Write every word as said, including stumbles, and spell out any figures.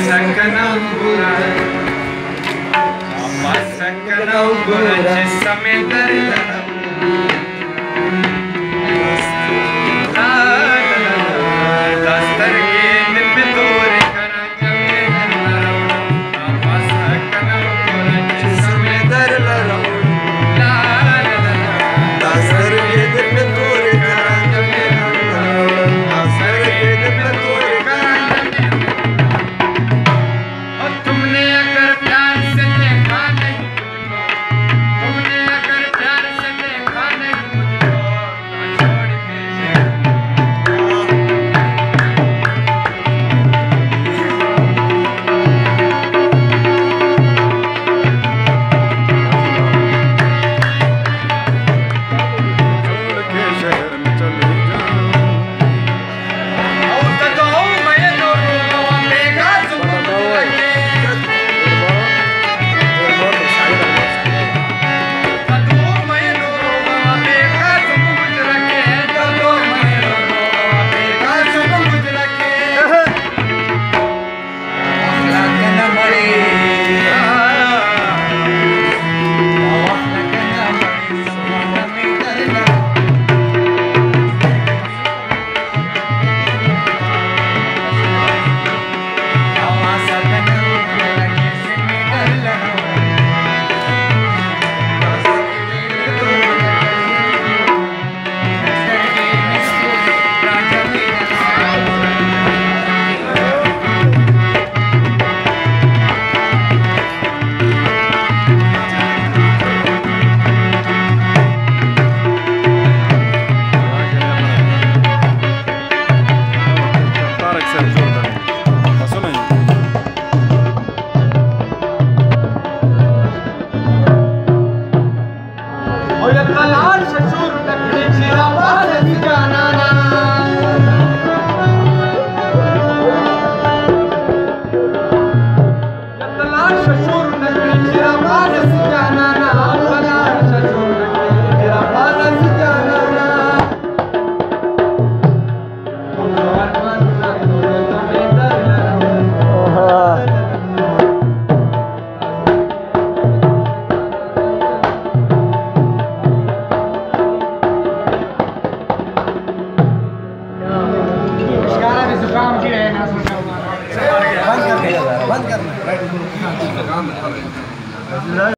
सकनंबुरा अम्मा सकनंबुरा जिसमें दर्द दस्तर के निप दूर करा जमे अम्मा सकनंबुरा जिसमें दर्द दस्तर के निप दूर करा जमे दस्तर के निप दूर करा जमे और तुमने अगर प्यार से देखा नहीं मुझको तुमने अगर प्यार से देखा नहीं मुझको तो छोड़ के शहर में चले जाओ और तो मैं नो बेगा तुम लगे तो मैं नो बेगा तुम मुझ रखे तो मैं नो बेगा तुम मुझ रखे लगन मरे तलाश ससुर लकड़ी चिरा बारस जाना तलाश ससुर लकड़ी चिरा बारस जाना तलाश ससुर लकड़ी चिरा बारस जाना बंद करना बंद करना